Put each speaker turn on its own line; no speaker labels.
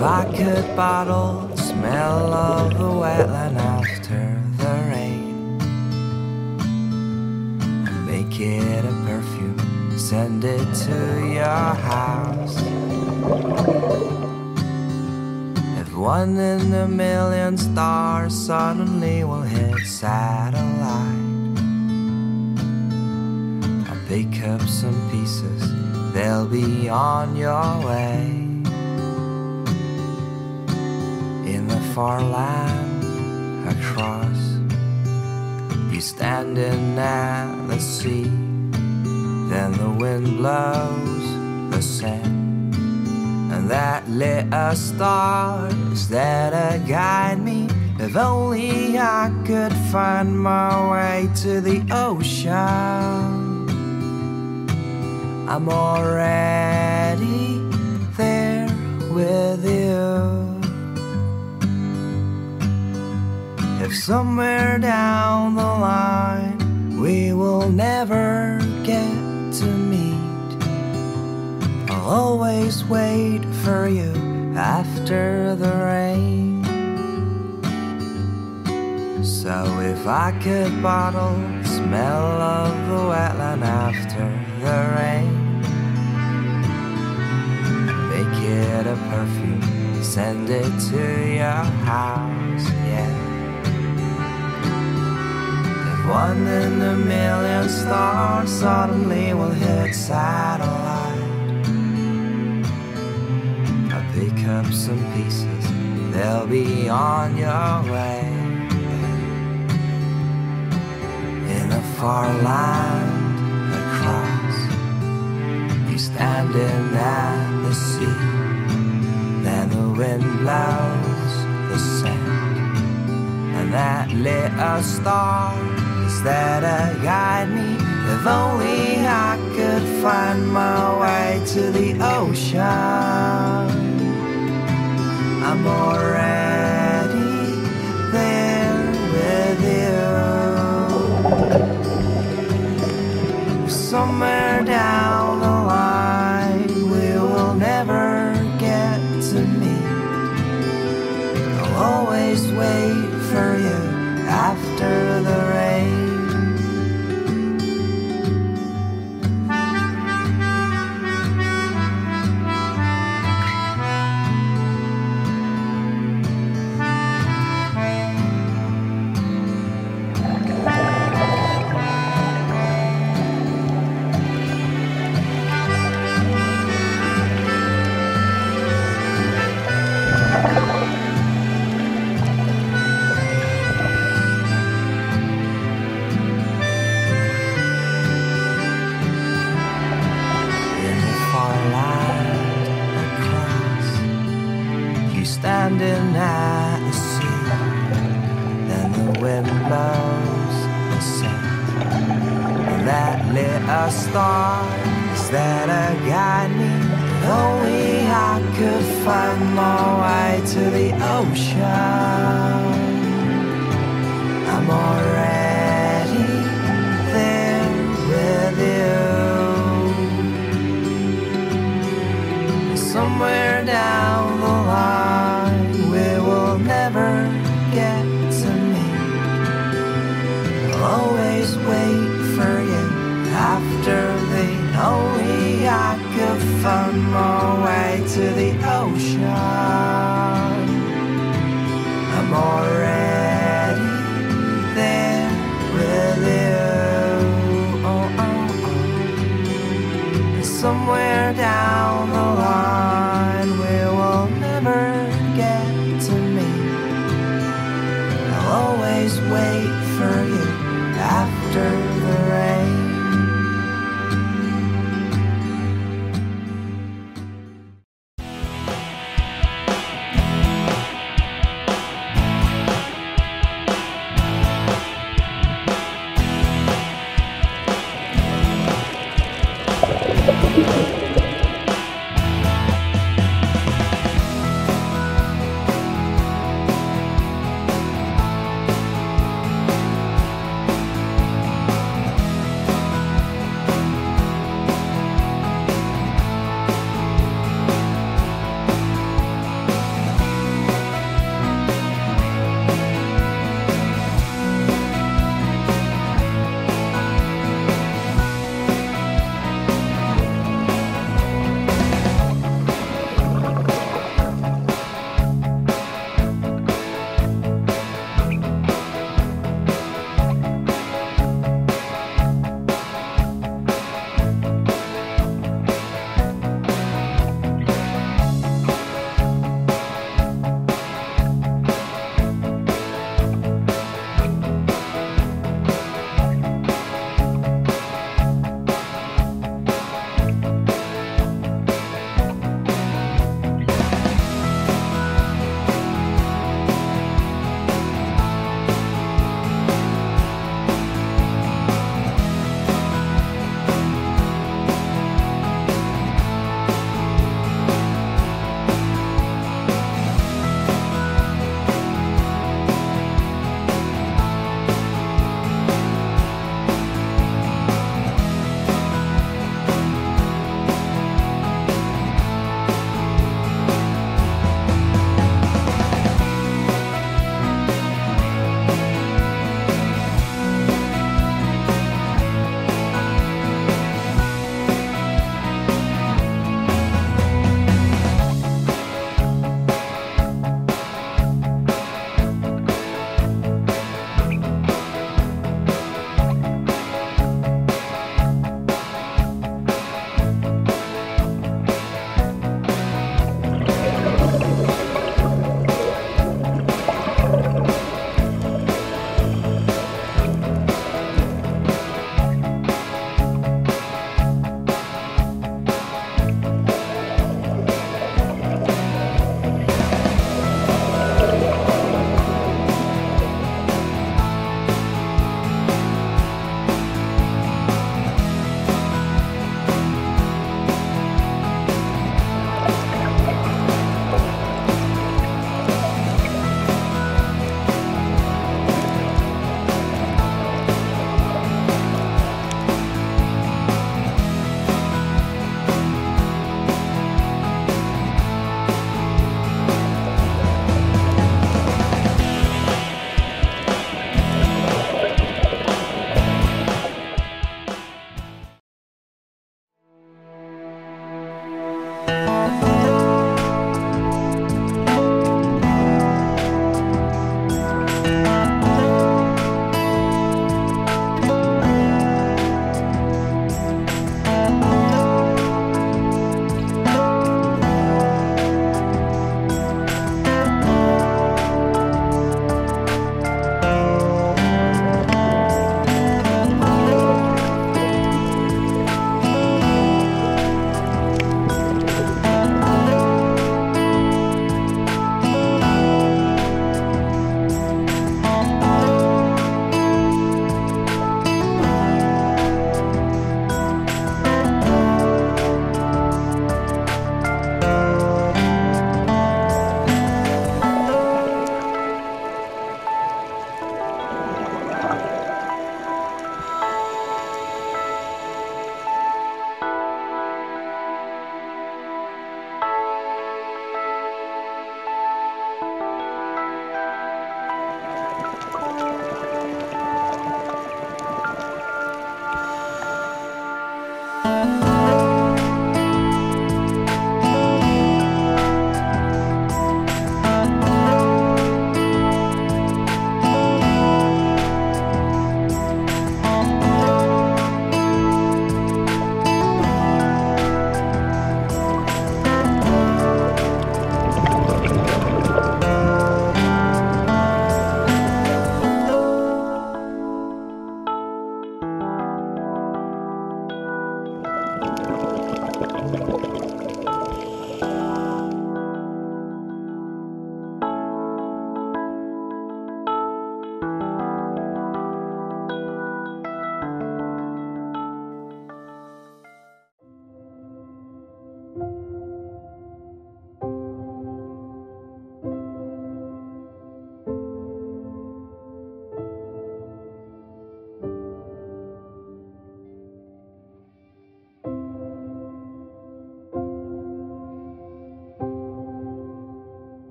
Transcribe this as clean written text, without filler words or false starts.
If I could bottle the smell of the wetland after the rain and make it a perfume, send it to your house. If 1 in a million stars suddenly will hit satellite, I'll pick up some pieces, they'll be on your way. In the far land across, you standing at the sea, then the wind blows the sand, and that lit a star is there to guide me. If only I could find my way to the ocean, I'm already there with you. If somewhere down the line we will never get to meet, I'll always wait for you after the rain. So if I could bottle the smell of the wetland after the rain, make it a perfume, send it to your house, yeah. 1 in a million stars suddenly will hit satellite, I'll pick up some pieces, they'll be on your way. In a far land across, you standing at the sea, then the wind blows the sand, and that lit a star there to guide me. If only I could find my way to the ocean, I'm already there with you. Somewhere down the line we will never get to meet, I'll always wait for you after the rain. Standing at the sea, then the wind blows the sand, and that lit a star is there to guide me. If only I could find my way to the ocean, I'm already there with you. Somewhere down the line we will never get to meet, I'll always wait for you after the only I could find my way to the ocean, I'm already there